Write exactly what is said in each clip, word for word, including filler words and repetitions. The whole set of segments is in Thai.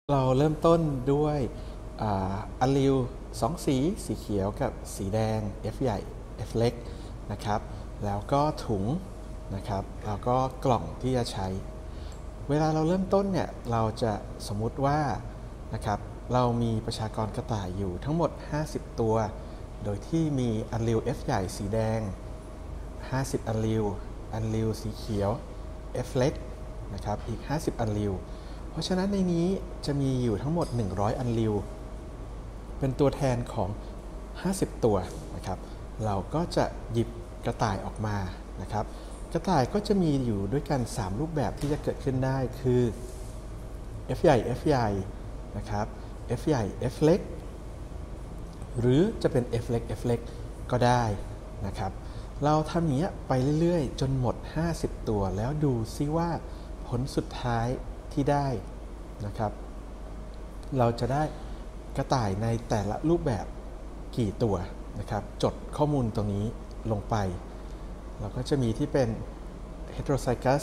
เราเริ่มต้นด้วยอะลีลสองสีสีเขียวกับสีแดง F ใหญ่ F เล็กนะครับแล้วก็ถุงนะครับแล้วก็กล่องที่จะใช้เวลาเราเริ่มต้นเนี่ยเราจะสมมุติว่านะครับเรามีประชากรกระต่ายอยู่ทั้งหมดห้าสิบตัวโดยที่มีอะลีล F ใหญ่สีแดงห้าสิบอะลีลอะลีลสีเขียว F เล็กนะครับอีกห้าสิบอะลีลเพราะฉะนั้นในนี้จะมีอยู่ทั้งหมดหนึ่งร้อยอะลีลเป็นตัวแทนของห้าสิบตัวนะครับเราก็จะหยิบกระต่ายออกมานะครับกระต่ายก็จะมีอยู่ด้วยกันสามรูปแบบที่จะเกิดขึ้นได้คือ F ใหญ่ F ใหญ่นะครับ F ใหญ่ F เล็กหรือจะเป็น F เล็ก F เล็กก็ได้นะครับเราทำอย่างนี้ไปเรื่อยๆจนหมดห้าสิบตัวแล้วดูซิว่าผลสุดท้ายที่ได้นะครับเราจะได้กระต่ายในแต่ละรูปแบบกี่ตัวนะครับจดข้อมูลตรงนี้ลงไปเราก็จะมีที่เป็น heterozygous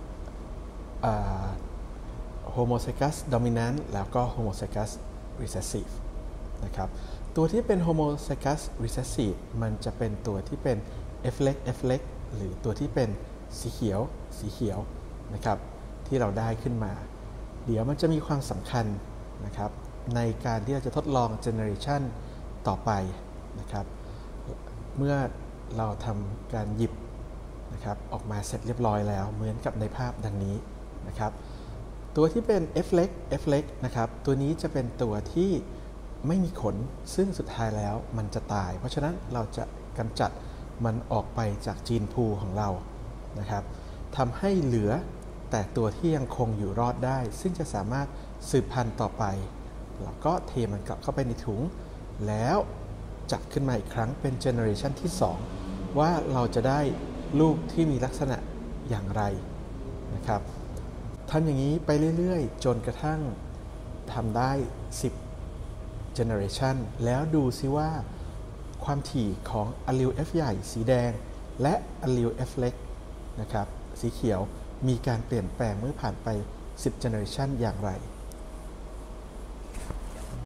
homozygous dominant แล้วก็ homozygous recessive นะครับตัวที่เป็น homozygous recessive มันจะเป็นตัวที่เป็น F เล็ก F เล็กหรือตัวที่เป็นสีเขียวสีเขียวนะครับที่เราได้ขึ้นมาเดี๋ยวมันจะมีความสำคัญนะครับในการที่เราจะทดลอง generation ต่อไปนะครับเมื่อเราทำการหยิบนะครับออกมาเสร็จเรียบร้อยแล้วเหมือนกับในภาพดังนี้นะครับตัวที่เป็น F เล็ก F เล็กนะครับตัวนี้จะเป็นตัวที่ไม่มีขนซึ่งสุดท้ายแล้วมันจะตายเพราะฉะนั้นเราจะกำจัดมันออกไปจากจีนพูลของเรานะครับทำให้เหลือแต่ตัวที่ยังคงอยู่รอดได้ซึ่งจะสามารถสืบพันธุ์ต่อไปแล้วก็เทมันกลับเข้าไปในถุงแล้วจับขึ้นมาอีกครั้งเป็นเจเนอเรชันที่สองว่าเราจะได้ลูกที่มีลักษณะอย่างไรนะครับทำอย่างนี้ไปเรื่อยๆจนกระทั่งทำได้สิบ generation แล้วดูซิว่าความถี่ของอะลีล F ใหญ่สีแดงและอะลีล F เล็กนะครับสีเขียวมีการเปลี่ยนแปลงเมื่อผ่านไปสิบ generation อย่างไร